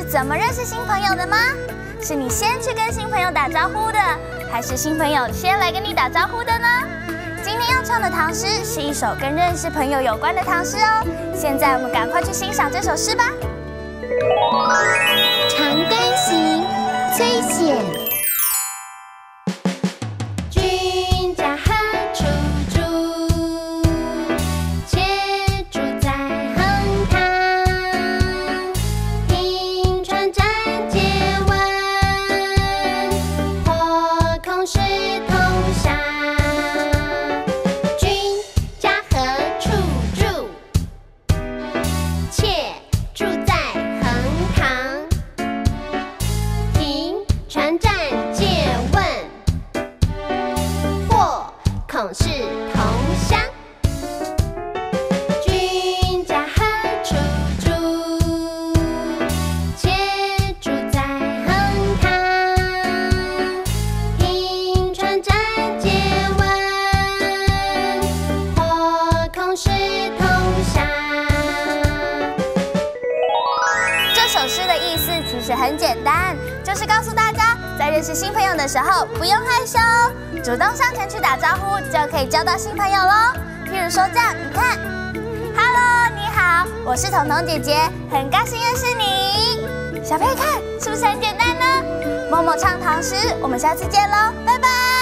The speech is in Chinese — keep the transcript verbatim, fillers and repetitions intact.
怎么认识新朋友的吗？是你先去跟新朋友打招呼的，还是新朋友先来跟你打招呼的呢？今天要唱的唐诗是一首跟认识朋友有关的唐诗哦。现在我们赶快去欣赏这首诗吧。 《长干行》崔显。君家何处住？且住在横塘。平川暂借问，或恐是同乡。君家何处住？且住在横塘。停船暂借问，或恐是同乡。君家何处住？且住在横塘。停船暂借问，或恐是同乡。 这首诗的意思其实很简单，就是告诉大家，在认识新朋友的时候不用害羞，主动上前去打招呼，就可以交到新朋友咯。譬如说这样，你看 ，Hello， 你好，我是彤彤姐姐，很高兴认识你。小佩看，是不是很简单呢？默默唱唐诗，我们下次见喽，拜拜。